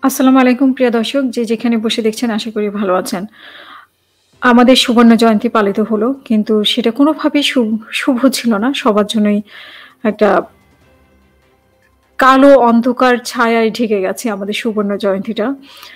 আসসালামু আলাইকুম প্রিয় দর্শক, যে যেখানে বসে দেখছেন আশা করি ভালো আছেন। আমাদের সুবর্ণ জয়ন্তী পালিত হলো। কিন্তু সেটা কোনোভাবেই শুভ ছিল না। সবার জন্যই একটা কালো অন্ধকার ছায়ায় ঢেকে গেছে আমাদের সুবর্ণ জয়ন্তীটা।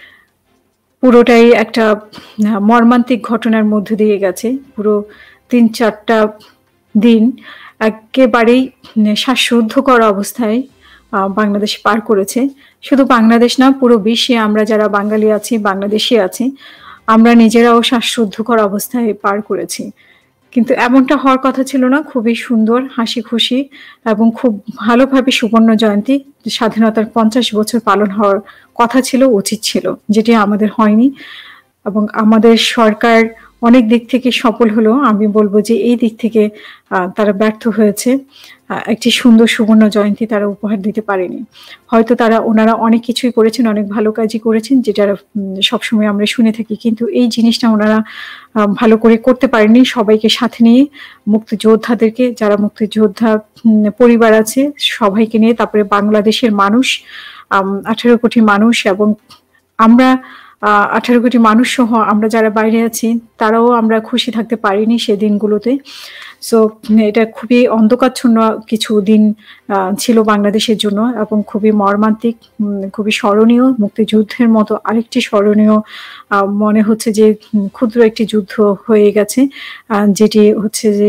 পুরোটাই একটা মর্মান্তিক ঘটনার মধ্য দিয়ে গেছে। পুরো ৩-৪ টা দিন এক্কেবারেই শ্বাসরুদ্ধকর অবস্থায় বাংলাদেশ পার করেছে। শুধু বাংলাদেশ না, পুরো বিশ্বে আমরা যারা বাঙালি আছি, বাংলাদেশী আছি, আমরা নিজেরাও শ্বাসরুদ্ধকর অবস্থায় পার করেছি। কিন্তু এমনটা হওয়ার কথা ছিল না। খুবই সুন্দর, হাসিখুশি এবং খুব ভালোভাবে সুবর্ণ জয়ন্তী, স্বাধীনতার ৫০ বছর পালন হওয়ার কথা ছিল, উচিত ছিল। যেটি আমাদের হয়নি এবং আমাদের সরকার অনেক দিক থেকে সফল হলেও আমি বলব যে এই দিক থেকে তারা ব্যর্থ হয়েছে। একটি সুন্দর সুবর্ণ জয়ন্তী তারা উপহার দিতে পারেনি। হয়তো ওনারা অনেক কিছুই করেছেন, অনেক ভালো কাজই করেছেন, যেটা সবসময় আমরা শুনে থাকি। কিন্তু এই জিনিসটা ওনারা ভালো করে করতে পারেননি। সবাইকে সাথে নিয়ে মুক্তিযোদ্ধাদেরকে, যারা মুক্তিযোদ্ধা পরিবার আছে সবাইকে নিয়ে, তারপরে বাংলাদেশের মানুষ, ১৮ কোটি মানুষ এবং আমরা ১৮ কোটি মানুষ সহ আমরা যারা বাইরে আছি তারাও আমরা খুশি থাকতে পারিনি সে দিনগুলোতে। সো এটা খুবই অন্ধকারচ্ছন্ন কিছু দিন ছিল বাংলাদেশের জন্য এবং খুবই মর্মান্তিক, খুবই স্মরণীয়। মুক্তিযুদ্ধের মতো আরেকটি স্মরণীয় মনে হচ্ছে যে ক্ষুদ্র একটি যুদ্ধ হয়ে গেছে, যেটি হচ্ছে যে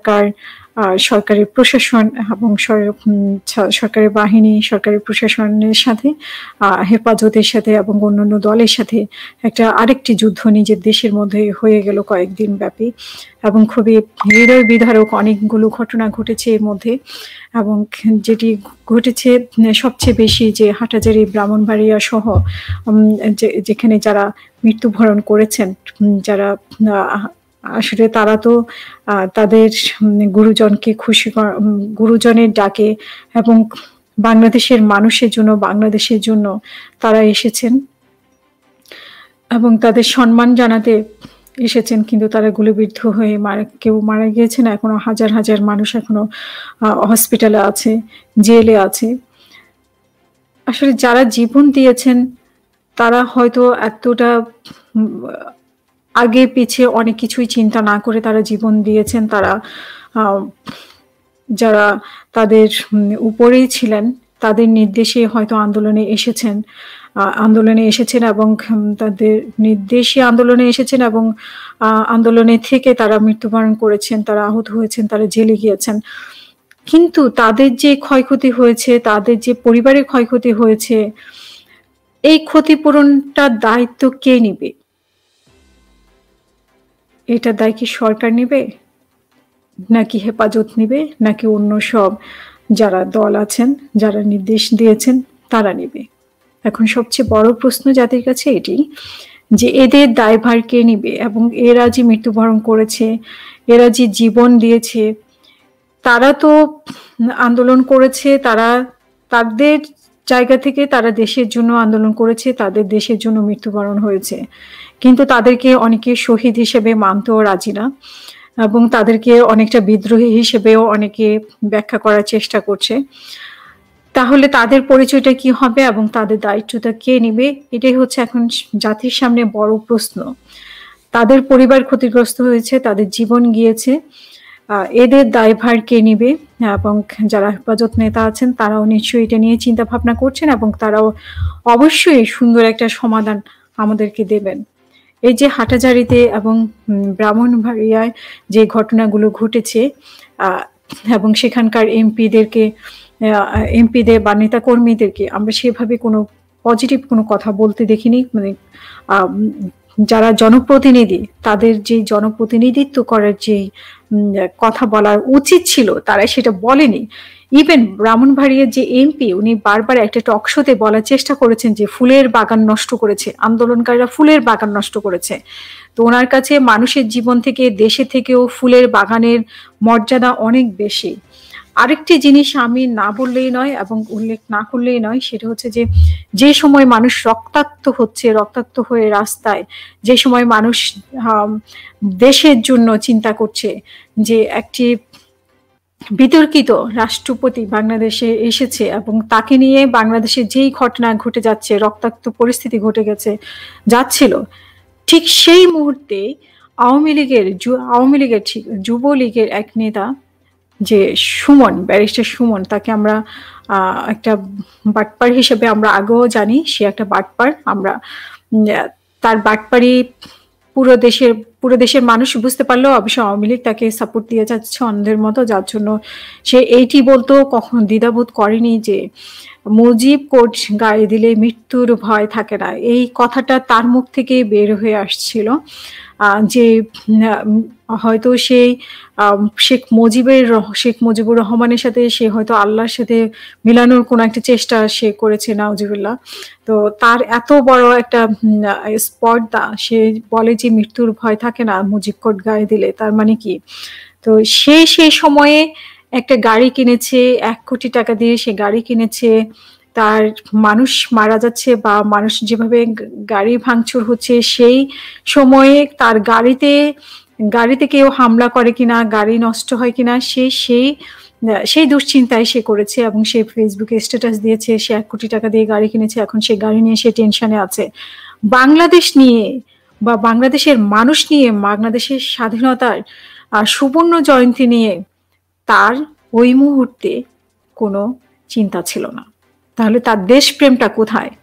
সরকারি প্রশাসন এবং সরকারি বাহিনী, সরকারি প্রশাসনের সাথে, হেফাজতের সাথে এবং অন্যান্য দলের সাথে একটা আরেকটি যুদ্ধ নিজের দেশের মধ্যে হয়ে গেল কয়েকদিন ব্যাপী এবং খুবই হৃদয় বিদারক অনেকগুলো ঘটনা ঘটেছে এর মধ্যে। এবং যেটি ঘটেছে সবচেয়ে বেশি যে হাটহাজারী, ব্রাহ্মণবাড়িয়া সহ যেখানে যারা মৃত্যুবরণ করেছেন, যারা আসলে তারা তো তাদের গুরুজনকে গুরুজনের ডাকে এবং বাংলাদেশের মানুষের জন্য, বাংলাদেশের জন্য তারা এসেছেন এবং তাদের সম্মান জানাতে এসেছেন। কিন্তু তারা গুলিবিদ্ধ হয়ে কেউ মারা গিয়েছেন। এখনো হাজার হাজার মানুষ এখনো হসপিটালে আছে, জেলে আছে। আসলে যারা জীবন দিয়েছেন তারা হয়তো এতটা আগে পিছে অনেক কিছুই চিন্তা না করে তারা জীবন দিয়েছেন। তারা যারা তাদের উপরেই ছিলেন তাদের নির্দেশে হয়তো আন্দোলনে এসেছেন এবং তাদের নির্দেশে আন্দোলনে এসেছেন এবং আন্দোলনে থেকে তারা মৃত্যুবরণ করেছেন, তারা আহত হয়েছেন, তারা জেলে গিয়েছেন। কিন্তু তাদের যে ক্ষয়ক্ষতি হয়েছে, তাদের যে পরিবারের ক্ষয়ক্ষতি হয়েছে, এই ক্ষতিপূরণটার দায়িত্ব কে নিবে? এটা দায় কি সরকার নিবে, নাকি হেফাজত নিবে, নাকি অন্য সব যারা দল আছেন, যারা নির্দেশ দিয়েছেন তারা নিবে? এখন সবচেয়ে বড় প্রশ্ন জাতির কাছে এটি, যে এদের দায়ভার কে নিবে? এবং এরা যে মৃত্যুবরণ করেছে, এরা যে জীবন দিয়েছে, তারা তো আন্দোলন করেছে, তারা তাদের জায়গা থেকে তারা দেশের জন্য আন্দোলন করেছে, তাদের দেশের জন্য মৃত্যুবরণ হয়েছে। কিন্তু তাদেরকে অনেকে শহীদ হিসেবে মানতেও রাজি না এবং তাদেরকে অনেকটা বিদ্রোহী হিসেবেও অনেকে ব্যাখ্যা করার চেষ্টা করছে। তাহলে তাদের পরিচয়টা কি হবে এবং তাদের দায়িত্বটা কে নিবে? এটাই হচ্ছে এখন জাতির সামনে বড় প্রশ্ন। তাদের পরিবার ক্ষতিগ্রস্ত হয়েছে, তাদের জীবন গিয়েছে, এদের দায়ভার কে নিবে? এবং যারা হেফাজত নেতা আছেন তারাও নিশ্চয়ই এটা নিয়ে চিন্তা ভাবনা করছেন এবং তারাও অবশ্যই সুন্দর একটা সমাধান আমাদেরকে দেবেন। এই যে হাটহাজারীতে এবং ব্রাহ্মণবাড়িয়ায় যে ঘটনাগুলো ঘটেছে এবং সেখানকার এমপিদের বা নেতা কর্মীদেরকে আমরা সেভাবে কোনো পজিটিভ কোনো কথা বলতে দেখিনি। মানে যারা জনপ্রতিনিধি, তাদের যে জনপ্রতিনিধিত্ব করার যে কথা বলার উচিত ছিল তারা সেটা বলেনি। ইভেন ব্রাহ্মণবাড়িয়ার যে এমপি, উনি বারবার একটা টক শোতে বলার চেষ্টা করেছেন যে ফুলের বাগান নষ্ট করেছে, আন্দোলনকারীরা ফুলের বাগান নষ্ট করেছে। তো ওনার কাছে মানুষের জীবন থেকে, দেশে থেকেও ফুলের বাগানের মর্যাদা অনেক বেশি। আরেকটি জিনিস আমি না বললেই নয় এবং উল্লেখ না করলেই নয়, সেটা হচ্ছে যে সময় মানুষ রক্তাক্ত হয়ে রাস্তায়, যে সময় মানুষ দেশের জন্য চিন্তা করছে, যে একটি বিতর্কিত রাষ্ট্রপতি বাংলাদেশে এসেছে এবং তাকে নিয়ে বাংলাদেশে যেই ঘটনা ঘটে যাচ্ছে, রক্তাক্ত পরিস্থিতি ঘটে যাচ্ছিল, ঠিক সেই মুহূর্তে আওয়ামী লীগের যুবলীগের এক নেতা, যে সুমন, ব্যারিস্টার সুমন, তাকে আমরা একটা বাটপার হিসেবে আমরা আগেও জানি, সে একটা বাটপার। আমরা তার বাটপারি পুরো দেশের মানুষ বুঝতে পারলেও অবশ্য আওয়ামী লীগ তাকে সাপোর্ট দিয়ে যাচ্ছে অন্ধের মতো, যার জন্য সে এইটি বলতো কখনো দ্বিধাবোধ করেনি যে মুজিব কোড গায়ে দিলে মৃত্যুর ভয় থাকে না। এই কথাটা তার মুখ থেকে বের হয়ে আসছিল, যে হয়তো সেই শেখ মুজিবুর রহমানের সাথে সে হয়তো আল্লাহর সাথে মিলানোর কোনো একটা চেষ্টা সে করেছে, নাউজুবিল্লাহ। তো তার এত বড় একটা স্পর্ধা, সে বলে যে মৃত্যুর ভয় থাকে না মুজিব কোড গায়ে দিলে, তার মানে কি? তো সেই সময়ে একটা গাড়ি কিনেছে, 1 কোটি টাকা দিয়ে সে গাড়ি কিনেছে। তার মানুষ মারা যাচ্ছে বা মানুষ যেভাবে গাড়ি ভাঙচুর হচ্ছে, সেই সময়ে তার গাড়িতে কেউ হামলা করে কিনা, গাড়ি নষ্ট হয় কিনা, সেই দুশ্চিন্তায় সে করেছে এবং সে ফেসবুকে স্ট্যাটাস দিয়েছে সে 1 কোটি টাকা দিয়ে গাড়ি কিনেছে, এখন সে গাড়ি নিয়ে সে টেনশনে আছে। বাংলাদেশ নিয়ে বা বাংলাদেশের মানুষ নিয়ে, বাংলাদেশের স্বাধীনতার সুবর্ণ জয়ন্তী নিয়ে তার ওই মুহূর্তে কোনো চিন্তা ছিল না। তাহলে তার দেশপ্রেমটা কোথায়?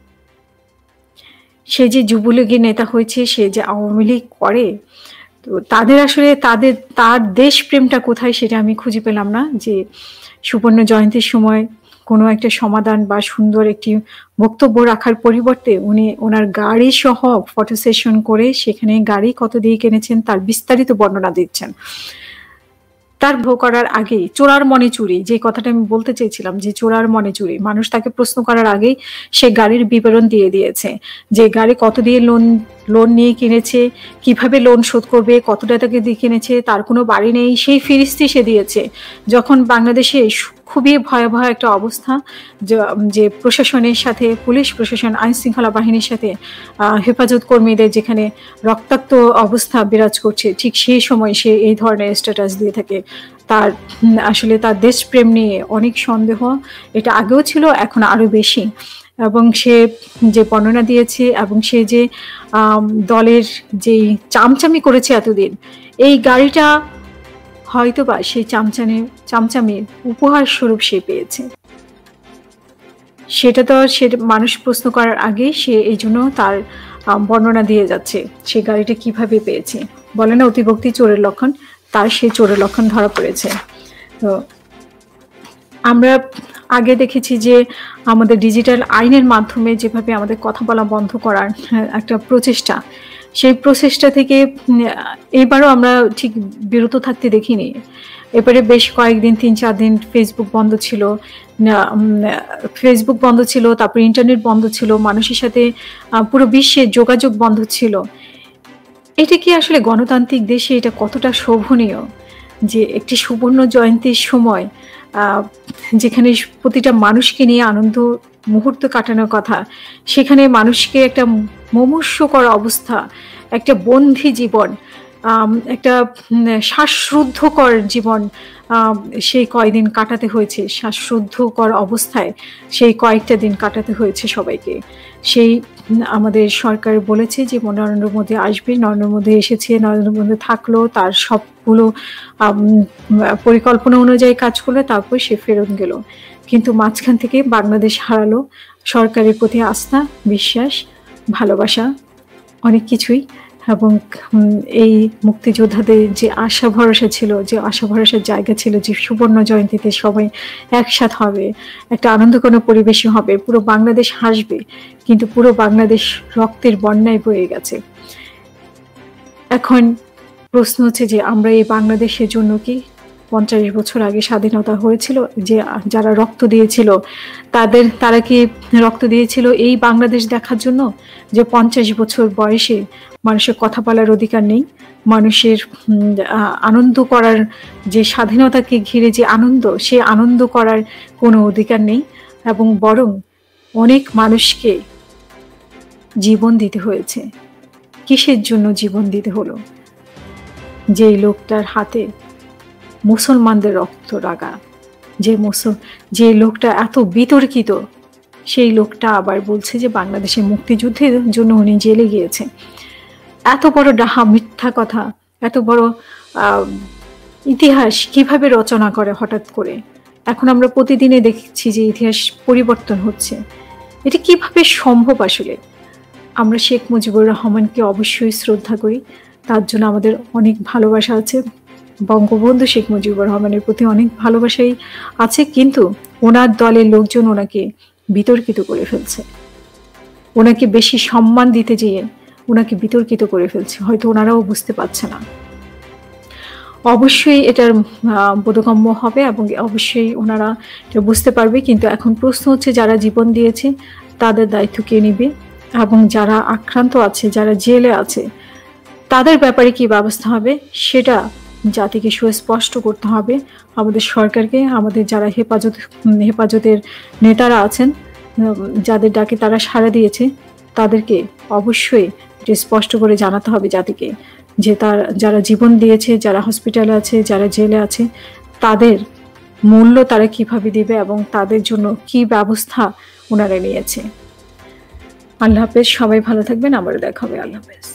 সে যে যুবলীগের নেতা হয়েছে, সে যে আওয়ামী লীগ করে, তো তাদের আসলে তার দেশপ্রেমটা কোথায় সেটা আমি খুঁজে পেলাম না। যে সুবর্ণ জয়ন্তীর সময় কোনো একটা সমাধান বা সুন্দর একটি বক্তব্য রাখার পরিবর্তে উনি ওনার গাড়ি সহ ফটো সেশন করে সেখানে গাড়ি কত দিয়ে কিনেছেন তার বিস্তারিত বর্ণনা দিচ্ছেন। তার ভোগ করার আগেই চোরার মনে চুরি, যে কথাটা আমি বলতে চেয়েছিলাম, যে চোরার মনে চুরি, মানুষ তাকে প্রশ্ন করার আগেই সে গাড়ির বিবরণ দিয়ে দিয়েছে, যে গাড়ি কত দিয়ে লোন নিয়ে কিনেছে, কিভাবে লোন শোধ করবে, কত টাকা দিয়ে কিনেছে, তার কোনো বাড়ি নেই, সেই ফিরিস্তি সে দিয়েছে। যখন বাংলাদেশে খুবই ভয়াবহ একটা অবস্থা, যে প্রশাসনের সাথে, পুলিশ প্রশাসন, আইন শৃঙ্খলা বাহিনীর সাথে হেফাজত কর্মীদের যেখানে রক্তাক্ত অবস্থা বিরাজ করছে, ঠিক সেই সময় সে এই ধরনের স্ট্যাটাস দিয়ে থাকে। আসলে তার দেশপ্রেম নিয়ে অনেক সন্দেহ, এটা আগেও ছিল, এখন আরো বেশি। এবং সে যে বর্ণনা দিয়েছে এবং সে যে দলের যেই চামচামি করেছে এতদিন, এই গাড়িটা হয়তোবা সেই চামচামির উপহার স্বরূপ সে পেয়েছে। সেটা তো মানুষ প্রশ্ন করার আগে সে এই জন্য তার বর্ণনা দিয়ে যাচ্ছে সে গাড়িটা কিভাবে পেয়েছে। বলে না অতিভক্তি চোরের লক্ষণ, তার সেই চোরের লক্ষণ ধরা পড়েছে। তো আমরা আগে দেখেছি যে আমাদের ডিজিটাল আইনের মাধ্যমে যেভাবে আমাদের কথা বলা বন্ধ করার একটা প্রচেষ্টা, সেই প্রচেষ্টা থেকে এবারও আমরা ঠিক বিরত থাকতে দেখিনি। এবারে বেশ কয়েকদিন, 3-4 দিন ফেসবুক বন্ধ ছিল, তারপর ইন্টারনেট বন্ধ ছিল, মানুষের সাথে পুরো বিশ্বের যোগাযোগ বন্ধ ছিল। এটা কি আসলে গণতান্ত্রিক দেশে এটা কতটা শোভনীয় যে একটি সুবর্ণ জয়ন্তীর সময় যেখানে প্রতিটা মানুষকে নিয়ে আনন্দ মুহূর্ত কাটানোর কথা, সেখানে মানুষকে একটা মুমূর্ষুকর অবস্থা, একটা বন্দী জীবন, একটা শ্বাসরুদ্ধকর জীবন সেই কয়দিন কাটাতে হয়েছে, শ্বাসরুদ্ধকর অবস্থায় সেই কয়েকটা দিন কাটাতে হয়েছে সবাইকে। সেই আমাদের সরকার বলেছে যে নরেন্দ্র মোদী আসবে, নরেন্দ্র মোদী এসেছে, নরেন্দ্র মোদী থাকলো, তার সবগুলো পরিকল্পনা অনুযায়ী কাজ করলো, তারপর সে ফেরত গেল। কিন্তু মাঝখান থেকে বাংলাদেশ হারালো সরকারের প্রতি আস্থা, বিশ্বাস, ভালোবাসা, অনেক কিছুই। এবং এই মুক্তিযোদ্ধাদের যে আশা ভরসা ছিল, যে আশা ভরসার জায়গা ছিল, যে সুবর্ণ জয়ন্তীতে সবাই একসাথ হবে, একটা আনন্দঘন পরিবেশই হবে, পুরো বাংলাদেশ হাসবে, কিন্তু পুরো বাংলাদেশ রক্তের বন্যায় বয়ে গেছে। এখন প্রশ্ন হচ্ছে যে আমরা এই বাংলাদেশের জন্য কি 50 বছর আগে স্বাধীনতা হয়েছিল, যে যারা রক্ত দিয়েছিল তারা কি রক্ত দিয়েছিল এই বাংলাদেশ দেখার জন্য, যে 50 বছর বয়সে মানুষের কথা বলার অধিকার নেই, মানুষের আনন্দ করার, যে স্বাধীনতাকে ঘিরে যে আনন্দ, সে আনন্দ করার কোনো অধিকার নেই, এবং বরং অনেক মানুষকে জীবন দিতে হয়েছে। কিসের জন্য জীবন দিতে হলো? যে লোকটার হাতে মুসলমানদের রক্ত রাগা, যে লোকটা এত বিতর্কিত, সেই লোকটা আবার বলছে যে বাংলাদেশের মুক্তিযুদ্ধের জন্য উনি জেলে গিয়েছে। এত বড় ডাহা মিথ্যা কথা, এত বড় আহ, ইতিহাস কিভাবে রচনা করে হঠাৎ করে। এখন আমরা প্রতিদিনে দেখছি যে ইতিহাস পরিবর্তন হচ্ছে। এটা কিভাবে সম্ভব আসলে? আমরা শেখ মুজিবুর রহমানকে অবশ্যই শ্রদ্ধা করি, তার জন্য আমাদের অনেক ভালোবাসা আছে। বঙ্গবন্ধু শেখ মুজিবুর রহমানের প্রতি অনেক ভালোবাসাই আছে, কিন্তু ওনার দলের লোকজন ওনাকে বিতর্কিত করে ফেলছে। ওনাকে বেশি সম্মান দিতে যেয়ে ওনাকে বিতর্কিত করে ফেলছে, হয়তো ওনারাও বুঝতে পারছে না। অবশ্যই এটার বোধগম্য হবে এবং অবশ্যই ওনারা এটা বুঝতে পারবে। কিন্তু এখন প্রশ্ন হচ্ছে, যারা জীবন দিয়েছে তাদের দায়িত্ব কে নেবে, এবং যারা আক্রান্ত আছে, যারা জেলে আছে, তাদের ব্যাপারে কি ব্যবস্থা হবে সেটা জাতিকে সুস্পষ্ট করতে হবে। আমাদের সরকারকে, আমাদের যারা হেফাজতের নেতারা আছেন, যাদের ডাকে তারা সাড়া দিয়েছে, তাদেরকে অবশ্যই এটা স্পষ্ট করে জানাতে হবে জাতিকে যে যারা জীবন দিয়েছে, যারা হসপিটালে আছে, যারা জেলে আছে, তাদের মূল্য তারা কিভাবে দিবে এবং তাদের জন্য কি ব্যবস্থা ওনারা নিয়েছে। আল্লাহ হাফেজ, সবাই ভালো থাকবেন, আবার দেখা হবে। আল্লাহ হাফেজ।